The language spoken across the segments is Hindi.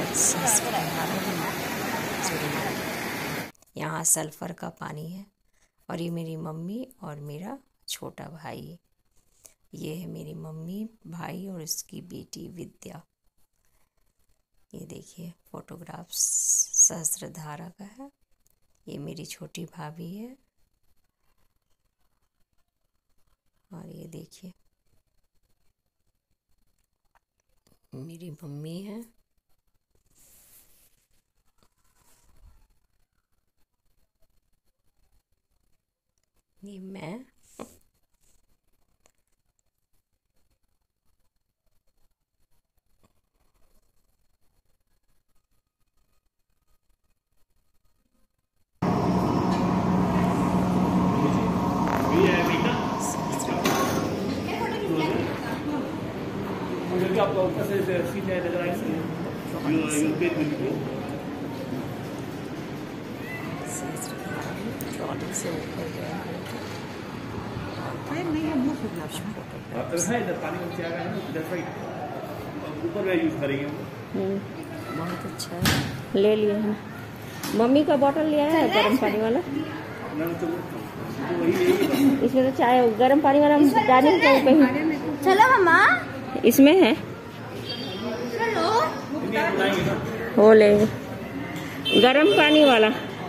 यहाँ सल्फर का पानी है। और ये मेरी मम्मी और मेरा छोटा भाई। ये है मेरी मम्मी, भाई और उसकी बेटी विद्या। ये देखिए फोटोग्राफ्स सहस्त्रधारा का है। ये मेरी छोटी भाभी है। और ये देखिए मेरी मम्मी है। ये मैं। आपका ऊपर से सीधे नजर आएगी। ट्रॉली से ऊपर गया इधर पानी नीचे आ गया है ना, इधर साइड ऊपर में यूज करेंगे। बहुत अच्छा है। ले लिए हैं। मम्मी का बोतल लिया है गर्म पानी वाला। इसमें तो चाय गर्म पानी वाला डालने के। चलो मम्मा, इसमें है। हो ले गरम पानी वाला।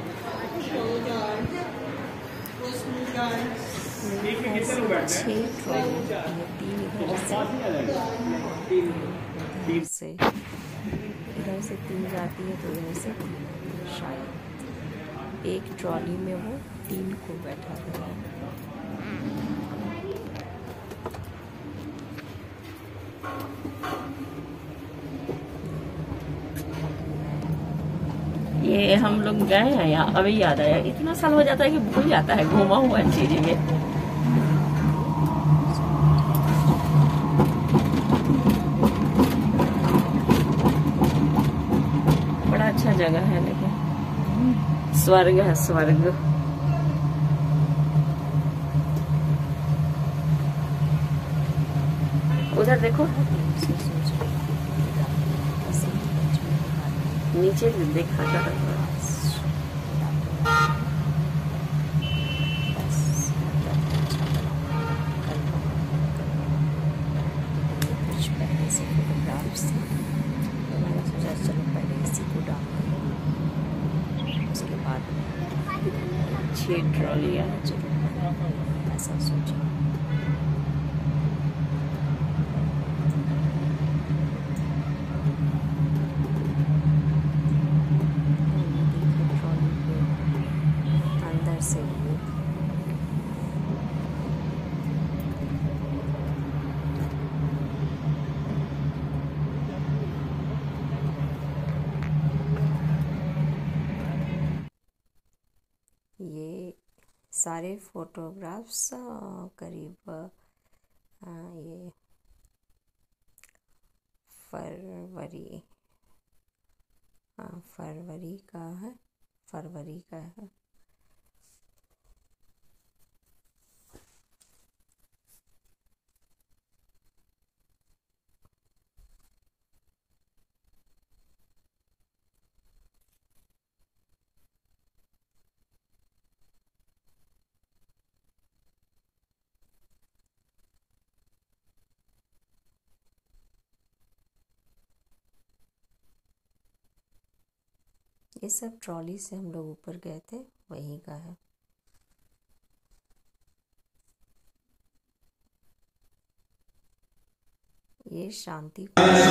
इधर से 3 जाती है तो इधर से शायद एक ट्रॉली में वो 3 को बैठा कर। ये हम लोग गए हैं यहाँ, अभी याद आया। इतना साल हो जाता है कि भूल जाता है घूमा हुआ चीज में। बड़ा अच्छा जगह है, लेकिन स्वर्ग है स्वर्ग। उधर देखो, नीचे देखा जा रहा है। कुछ पहले से फोटोग्राफ्स मैंने सोचा चलो पहले इसी को डाल दें, उसके बाद 6 ट्रॉलियाँ चलो ऐसा सोचा। ये सारे फोटोग्राफ्स करीब ये फरवरी का है। ये सब ट्रॉली से हम लोग ऊपर गए थे, वहीं का है। ये शांति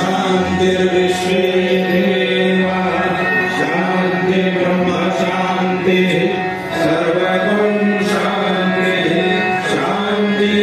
ब्रह्म शांति सर्वगुण शांति शांति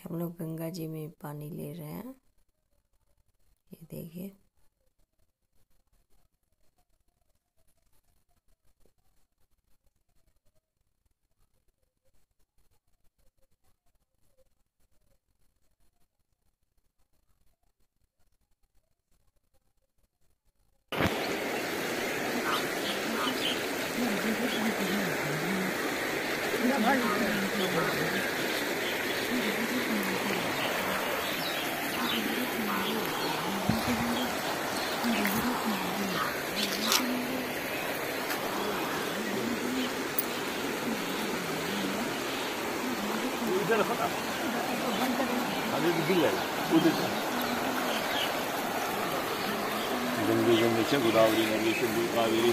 हम लोग गंगा जी में पानी ले रहे हैं। ये देखिए, इधर रखो ना, आगे भी गिर जाएगा उधर से। गंगे गंगे से गोदावरी नदी सिंधु कावेरी।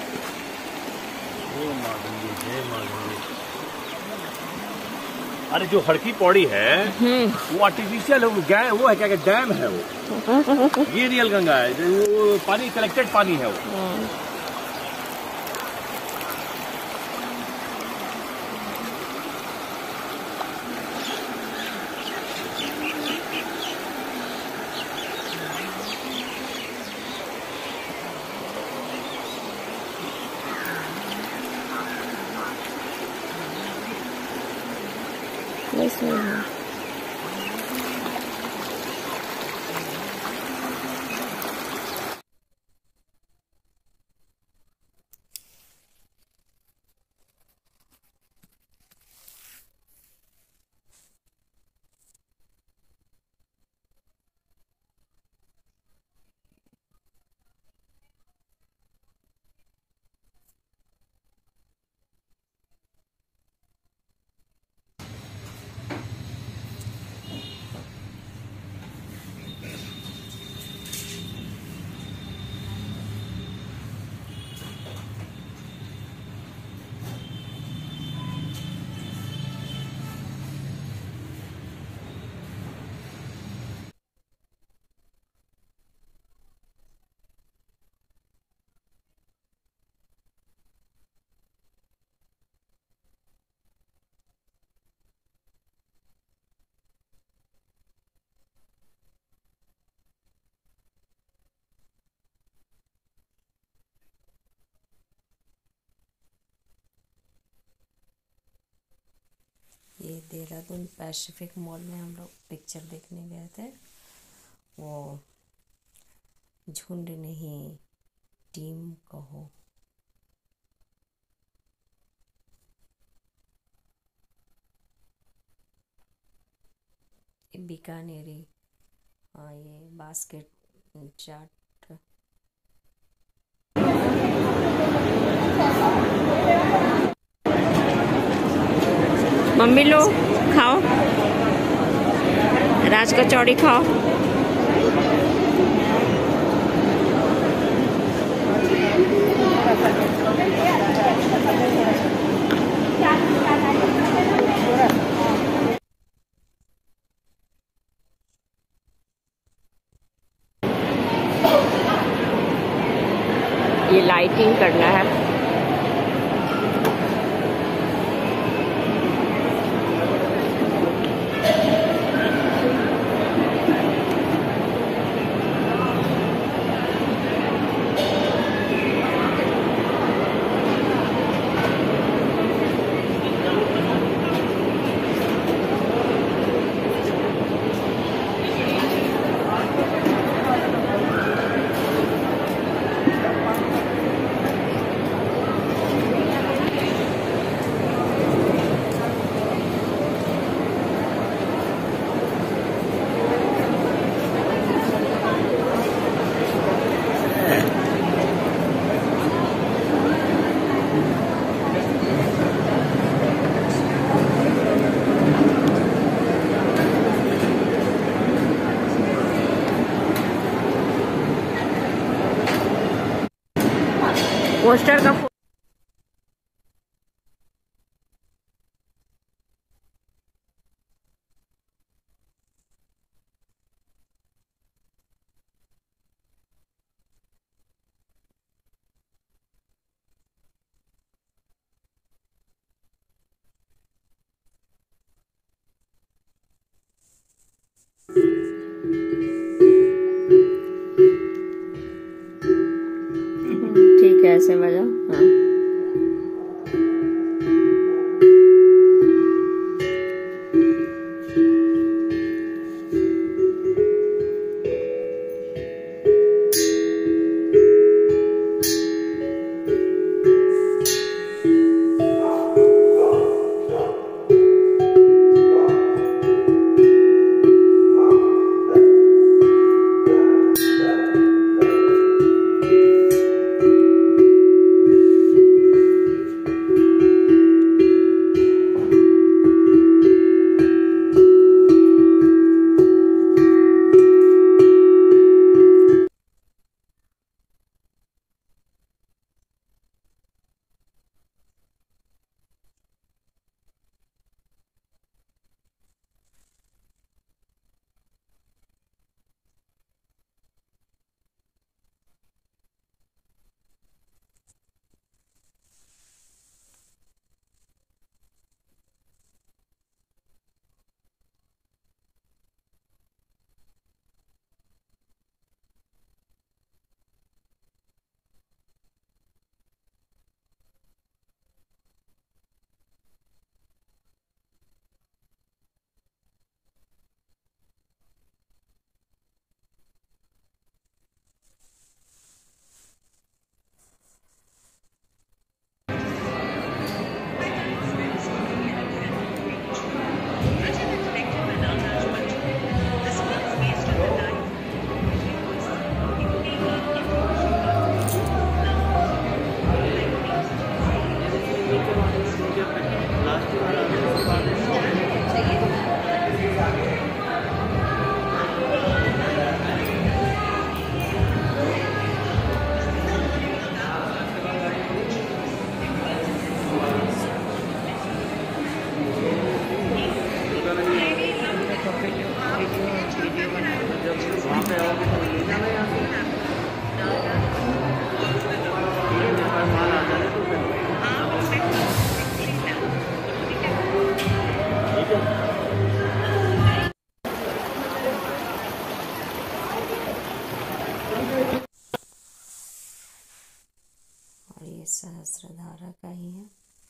ओ माँ गंगे, जय माँ गंगे। अरे जो हड़की पौड़ी है वो आर्टिफिशियल है, वो है क्या, डैम है वो। ये रियल गंगा है, वो पानी कलेक्टेड पानी है वो। ये देहरादून पैसिफिक मॉल में हम लोग पिक्चर देखने गए थे। वो झुंड नहीं, टीम कहो। ये बीकानेरी, हाँ, ये बास्केट चाट। मम्मी लो, खाओ, राज कचौड़ी खाओ। ये लाइटिंग करना है। पोस्टर का से बजाओ। हाँ और ये सहस्त्रधारा का ही है।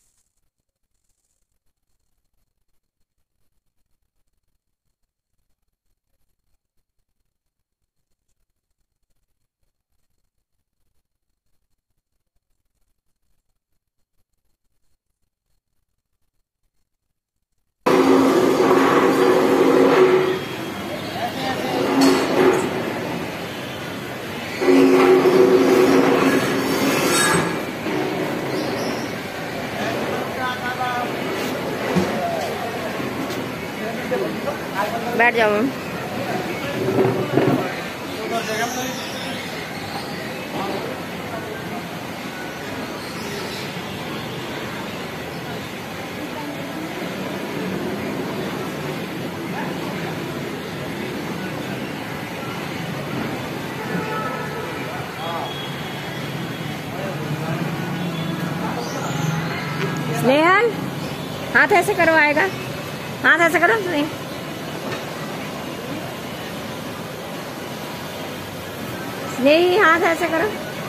बैठ जाओ मैम। स्नेहल हाथ ऐसे करो, आएगा। हाथ ऐसे करो। नहीं नहीं, हाथ ऐसे करो।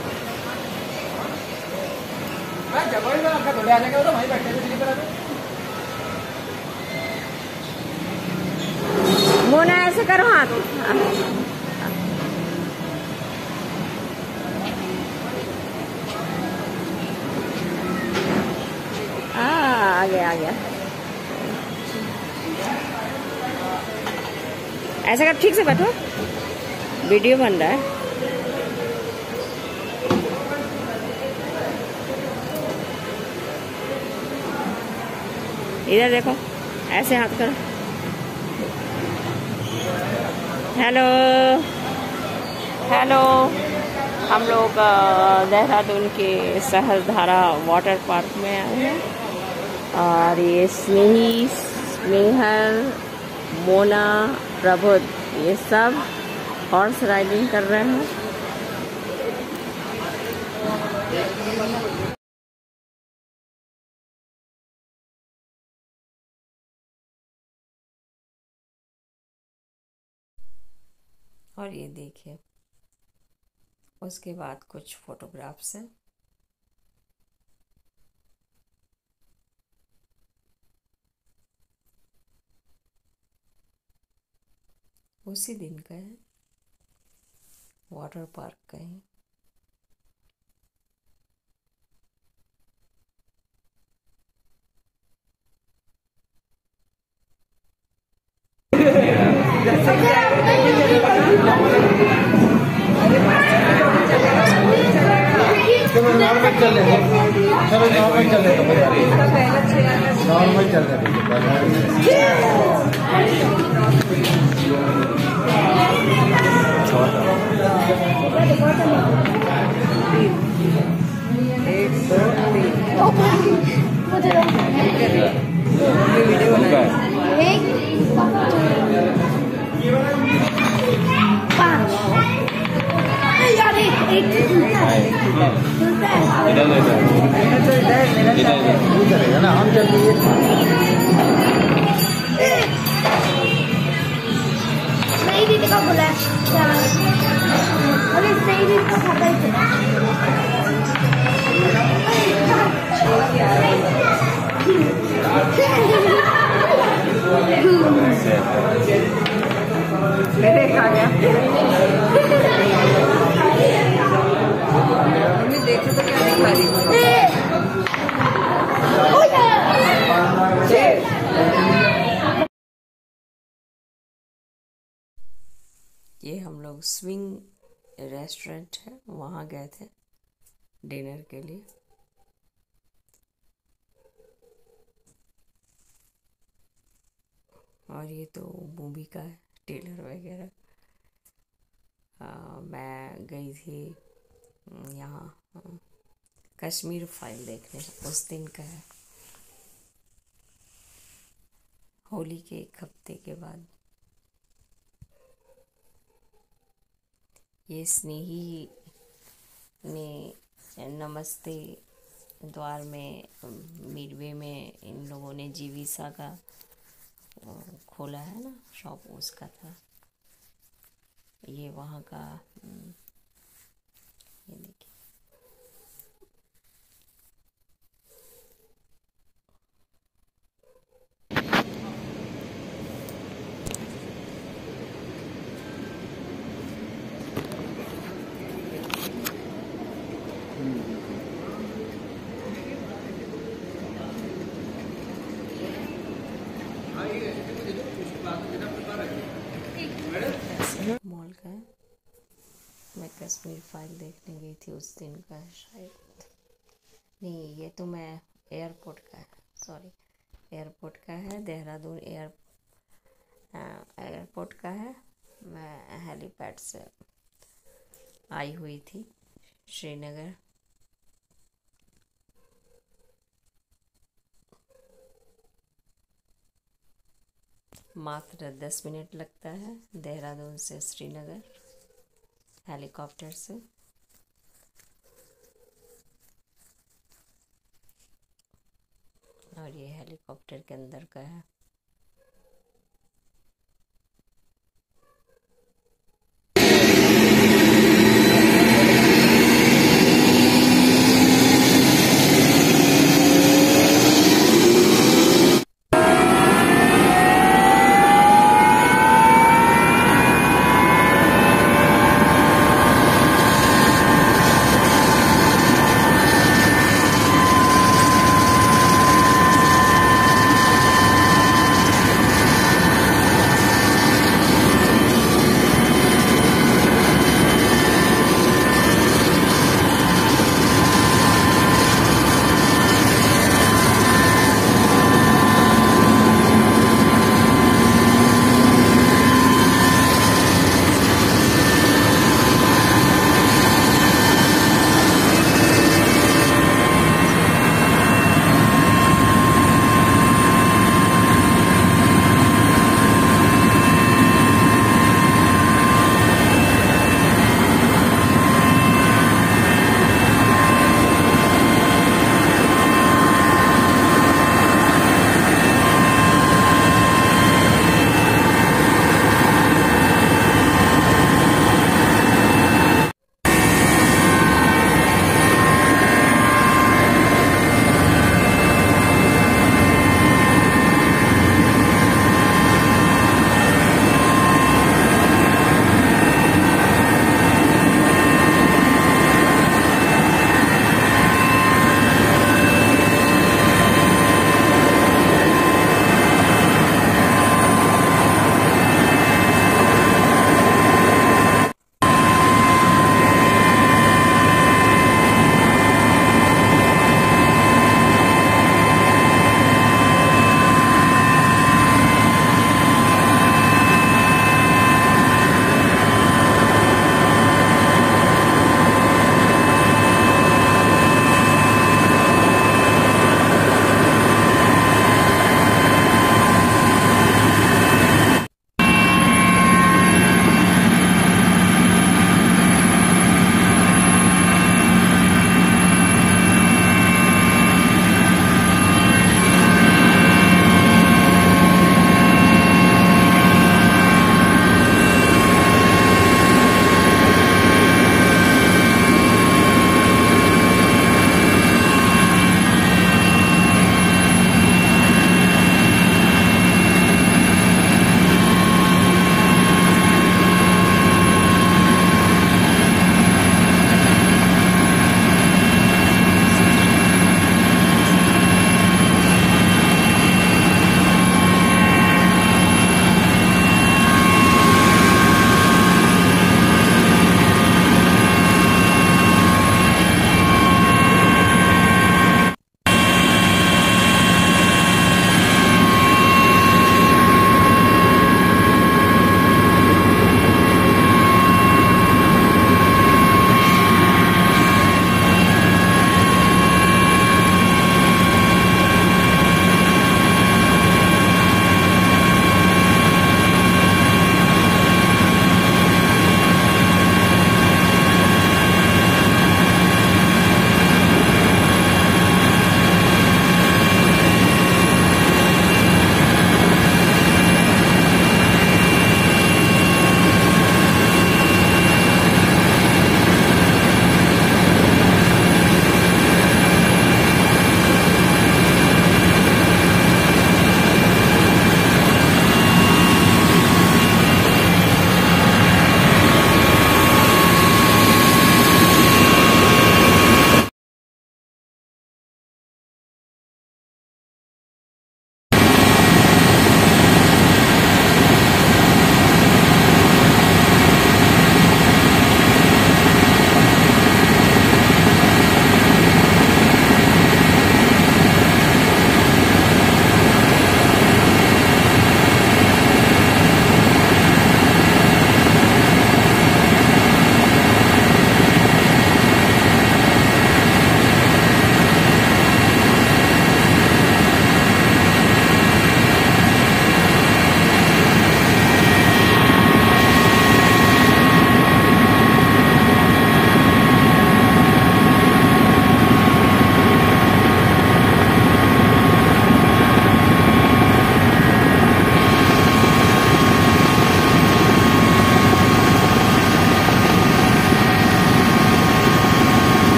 मोना ऐसे करो हाथ। आ गया आ गया। ऐसा कर, ठीक से बैठो, वीडियो बन रहा है। इधर देखो, ऐसे हाथ करो। Hello hello. हम लोग देहरादून के सहस्त्रधारा वाटर पार्क में आए हैं और ये स्नेही, स्नेहल, मोना, प्रबोध ये सब हॉर्स राइडिंग कर रहे हैं। और ये देखिए, उसके बाद कुछ फोटोग्राफ्स हैं। उसी दिन का है, वाटर पार्क का है। चलो नॉर्मल चल रहे चलो नॉर्मल चल रहे नॉर्मल चल रहे चलेगा ना हम चल रही नहीं दीदी का बोला अरे सही दीदी का खाता ही मेरे खा गया। मम्मी देखो तो क्या नहीं खा रही। ये हम लोग स्विंग रेस्टोरेंट है, वहाँ गए थे डिनर के लिए। और ये तो मूवी का है, ट्रेलर वगैरह। मैं गई थी यहाँ कश्मीर फाइल देखने, उस दिन का है, होली के 1 हफ्ते के बाद। ये स्नेही ने नमस्ते द्वार में मिडवे में इन लोगों ने जीविसा का खोला है ना शॉप, उसका था ये वहाँ का। ये देखिए मॉल का है। मैं कश्मीर फाइल देखने गई थी उस दिन का है शायद, नहीं ये तो मैं एयरपोर्ट का है, सॉरी एयरपोर्ट का है, देहरादून एयरपोर्ट का है। मैं हेलीपैड से आई हुई थी श्रीनगर। मात्र 10 मिनट लगता है देहरादून से श्रीनगर हेलीकॉप्टर से। और ये हेलीकॉप्टर के अंदर का है।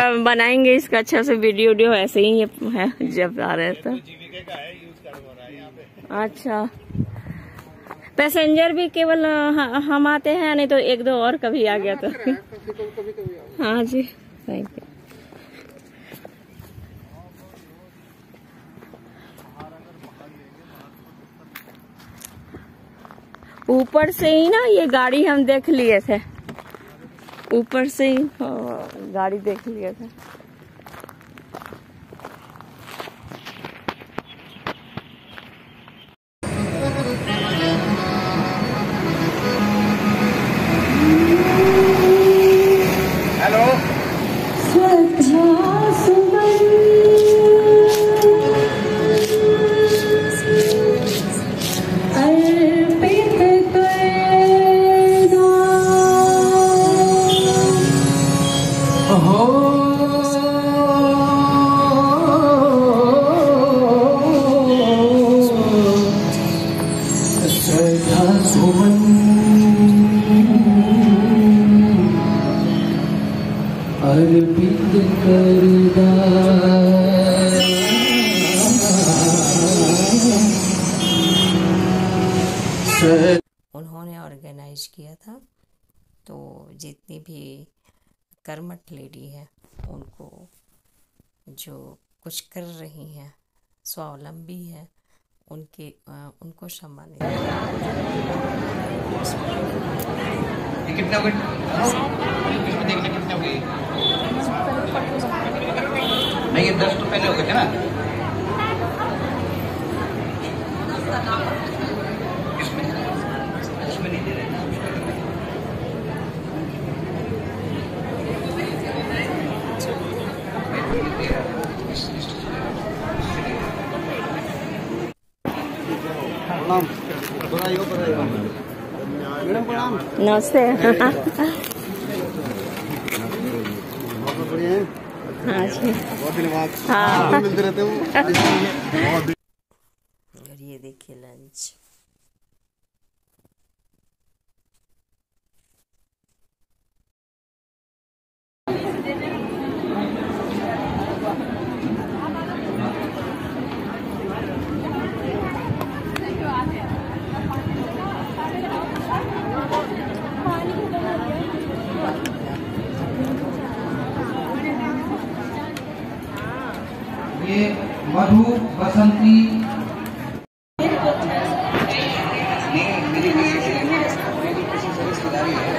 बनाएंगे इसका अच्छा से वीडियो ऐसे ही है जब आ रहे तो। अच्छा, पैसेंजर भी केवल हम आते हैं, नहीं तो एक दो और कभी आ गया तो। हाँ जी, थैंक यू। ऊपर से ही ना ये गाड़ी हम देख लिए थे, ऊपर से ही गाड़ी देख लिए थे। हेलो उन्होंने ऑर्गेनाइज किया था। तो जितनी भी कर्मठ लेडी है, उनको जो कुछ कर रही हैं, स्वावलंबी है, उनको सम्मानित कितना देखने कितने हो गए? नहीं, ये 10 तो पहले हो गए थे ना। इसमें नहीं दे रहे। प्रणाम। मैडम प्रणाम। नमस्ते। बहुत बढ़िया है। हाँ जी, बहुत दिन बाद हाँ मिलते रहते हो। और ये देखिए लंच। ये मधु बसंती मेरी किसी से रिश्तेदारी है,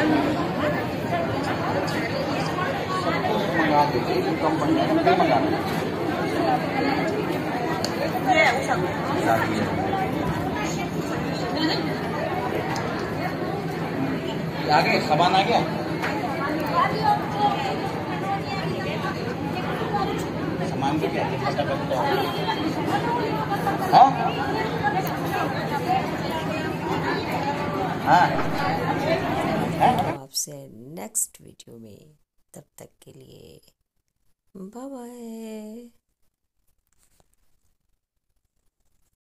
मंगा देते कम मंगा आगे सामान आ गया। सामान को क्या हाँ हाँ आपसे नेक्स्ट वीडियो में, तब तक के लिए बाय बाय।